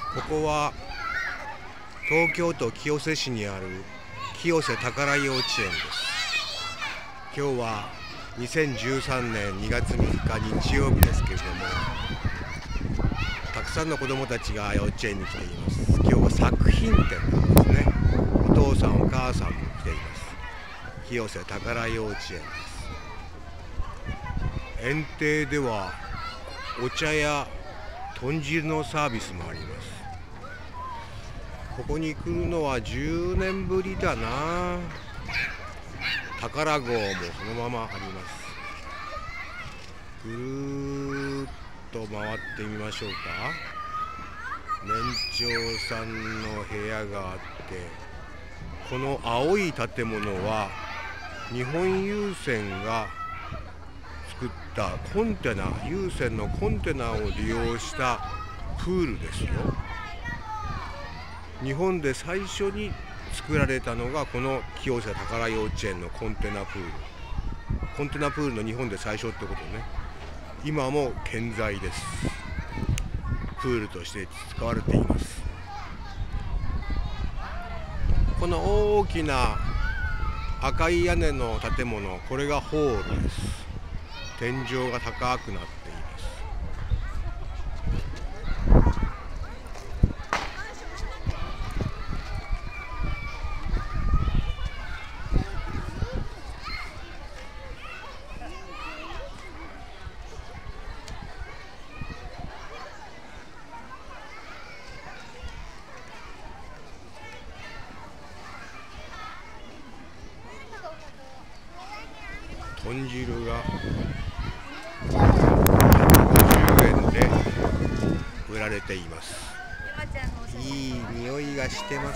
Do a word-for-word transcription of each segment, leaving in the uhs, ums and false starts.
ここは東京都清瀬市にある清瀬宝幼稚園です。今日はにせんじゅうさんねんにがつみっか日曜日ですけれども、たくさんの子どもたちが幼稚園に来ています。今日は作品展なんですね。お父さんお母さんも来ています。清瀬宝幼稚園です。園庭ではお茶や豚汁のサービスもあります。ここに来るのはじゅうねんぶりだな。宝号もそのままあります。ぐるーっと回ってみましょうか。年長さんの部屋があって、この青い建物は日本郵船が作ったコンテナ、郵船のコンテナを利用したプールですよ。日本で最初に作られたのがこの清瀬宝幼稚園のコンテナプール。コンテナプールの日本で最初ってことね。今も健在です。プールとして使われています。この大きな赤い屋根の建物、これがホールです。天井が高くなっています。豚汁がひゃくごじゅうえんで売られています。いい匂いがしてます。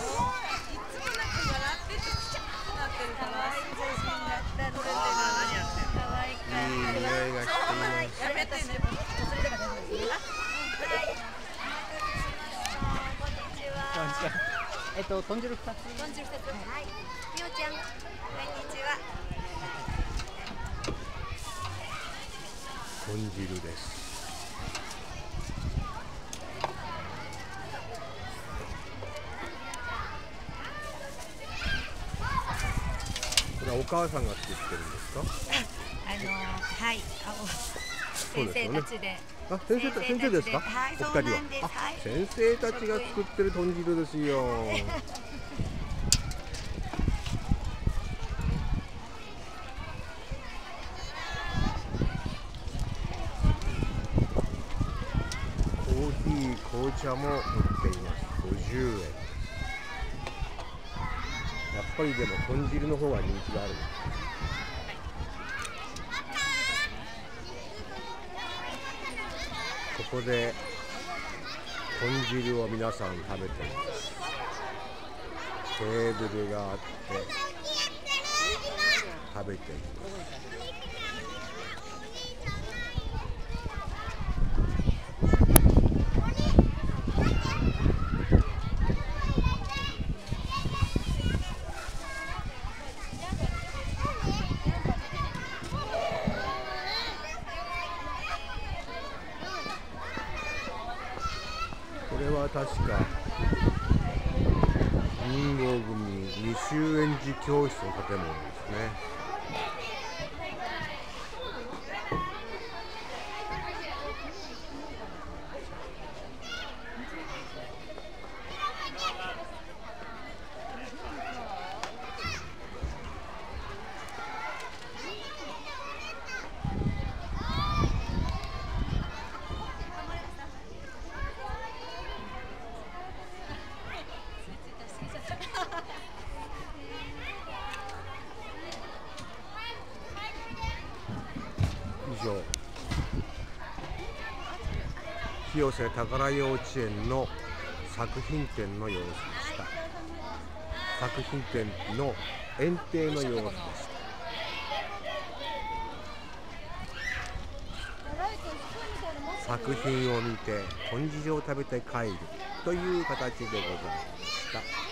いい匂いがしています。 えっと豚汁ふたつ。 豚汁ふたつ。はい。みおちゃん、こんにちは。 豚汁です。これはお母さんが作ってるんですか？ あのはい、先生たちで。 あ、先生た先生ですか？ はい、 お二人は。あ、 はい、 先生たちが作ってる豚汁ですよ。コーヒー、紅茶も売っています。ごじゅうえん。やっぱりでも豚汁の方が人気があるんです。ここで豚汁を皆さん食べています。テーブルがあって食べています。これは確か人形組未就園児教室の建物ですね。以上、清瀬宝幼稚園の作品展の様子でした。作品展の園庭の様子でした。作品を見て豚汁を食べて帰るという形でございました。